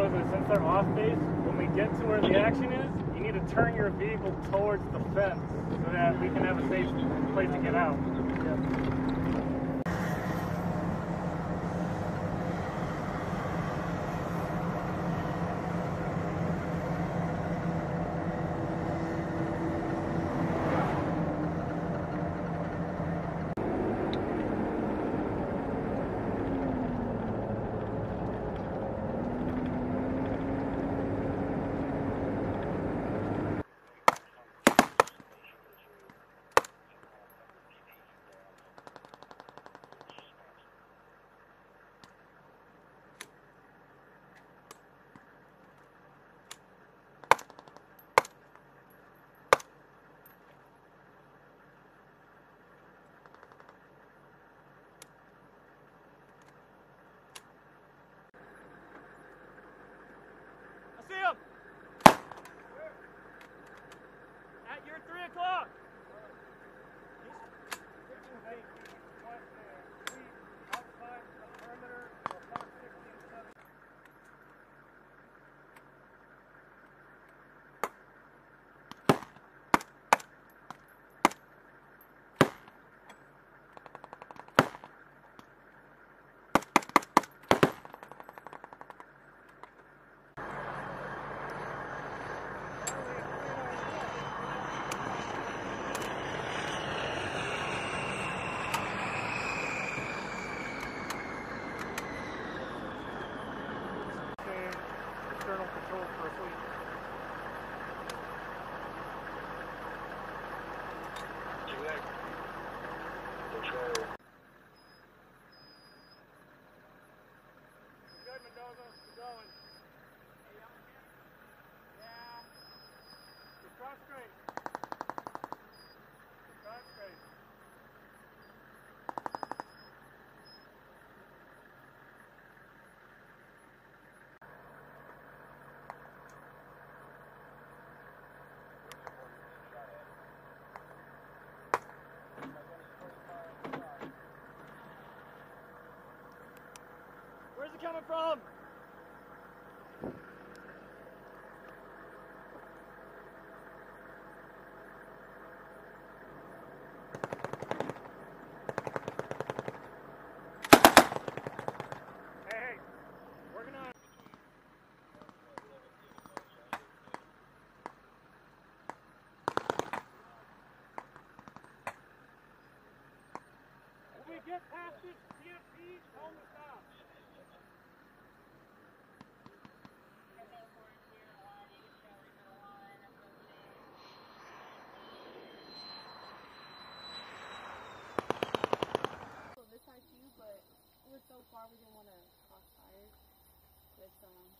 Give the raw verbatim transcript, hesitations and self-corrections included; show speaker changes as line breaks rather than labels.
knows is since they're off base, when we get to where the action is, you need to turn your vehicle towards the fence so that we can have a safe place to get out. Yeah.
See him! At your three o'clock!
Outside the perimeter of one sixteen. External control for a fleet. Control. Good, Mendoza. We're going. Yeah. Just cross straight. Just cross straight.
Where's it coming from?
Hey, hey, working on. When we get past this C F P, tell them to stop.
This side too, but it was so far we didn't want to cross fires with um